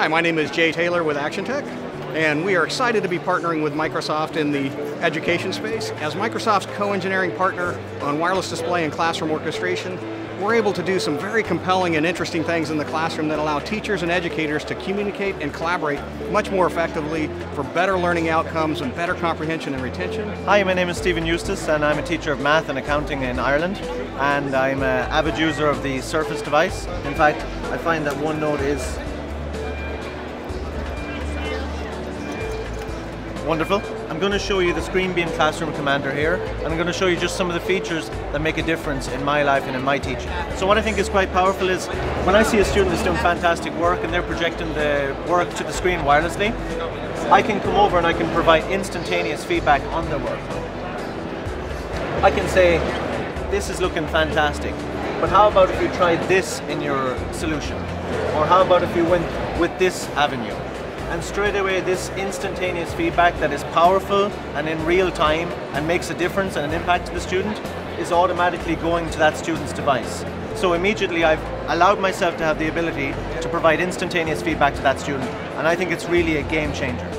Hi, my name is Jay Taylor with Actiontec, and we are excited to be partnering with Microsoft in the education space. As Microsoft's co-engineering partner on wireless display and classroom orchestration, we're able to do some very compelling and interesting things in the classroom that allow teachers and educators to communicate and collaborate much more effectively for better learning outcomes and better comprehension and retention. Hi, my name is Stephen Eustace and I'm a teacher of math and accounting in Ireland, and I'm an avid user of the Surface device. In fact, I find that OneNote is wonderful. I'm going to show you the ScreenBeam Classroom Commander here, and I'm going to show you just some of the features that make a difference in my life and in my teaching. So what I think is quite powerful is when I see a student that's doing fantastic work and they're projecting the work to the screen wirelessly, I can come over and I can provide instantaneous feedback on their work. I can say, this is looking fantastic, but how about if you tried this in your solution? Or how about if you went with this avenue? And straight away, this instantaneous feedback that is powerful and in real time and makes a difference and an impact to the student is automatically going to that student's device. So immediately I've allowed myself to have the ability to provide instantaneous feedback to that student, and I think it's really a game changer.